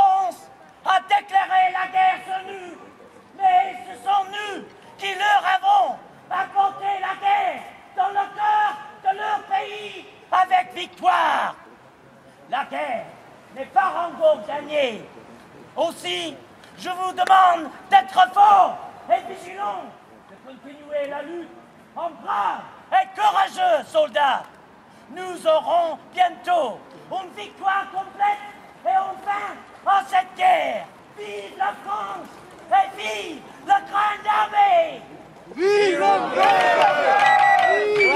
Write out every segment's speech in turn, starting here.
France a déclaré la guerre sur nous, mais ce sont nous qui leur avons apporté la guerre dans le cœur de leur pays avec victoire. La guerre n'est pas encore gagnée. Aussi, je vous demande d'être forts et vigilants, de continuer la lutte en braves et courageux soldats. Nous aurons bientôt une victoire complète et enfin à cette guerre. Vive la France et vive la Grande Armée! Vive l'Angleterre! Vive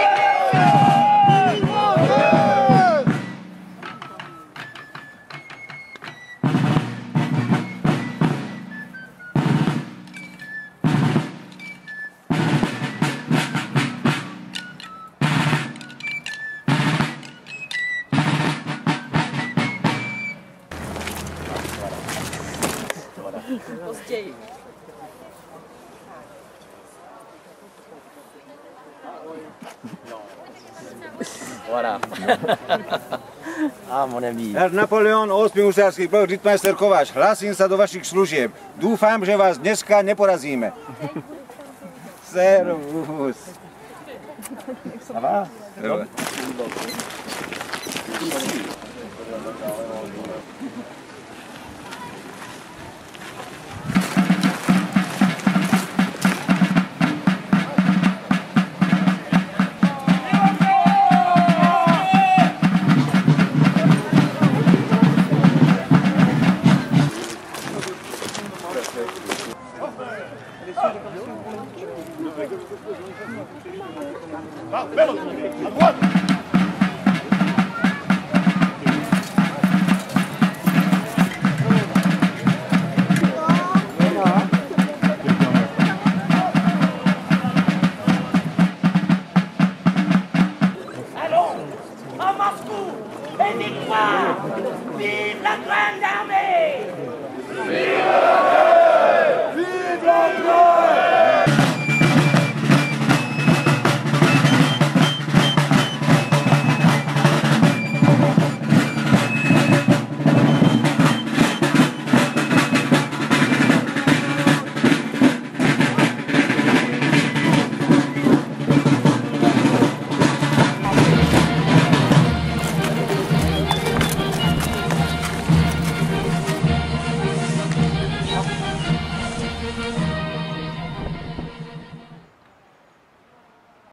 Voilà. Ah, mon ami. Herr Napoleon, 8. husársky pluk, Rittmeister Kováč, hlasím sa do vašich služieb. Dúfam, že vás dneska neporazíme. Servus. Ça va?